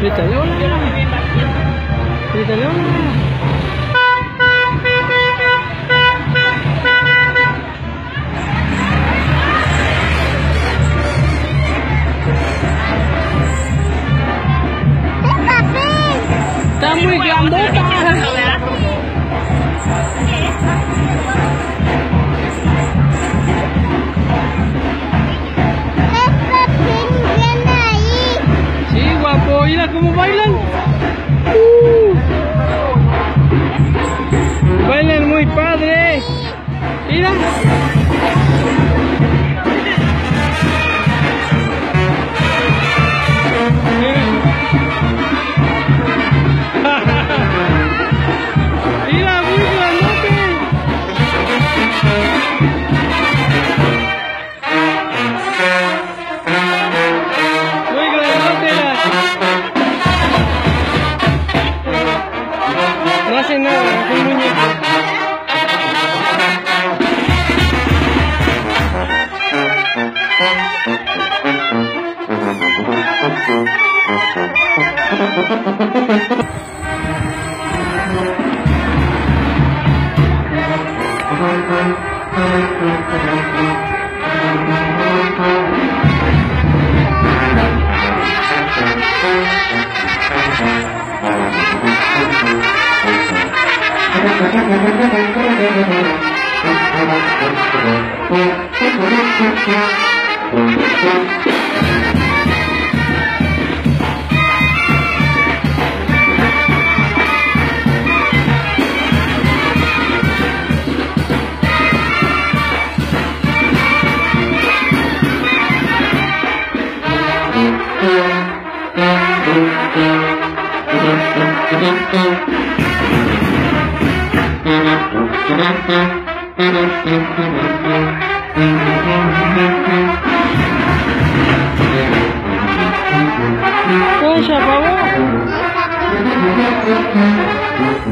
Grítale hola. Grítale hola. Está muy grandota. Sí, guapo, mira cómo bailan. Bailan muy padre. Mira. Mira, muy grandote. Muy grandote. No hace nada, es un muñeco. ¿Cómo se apagó?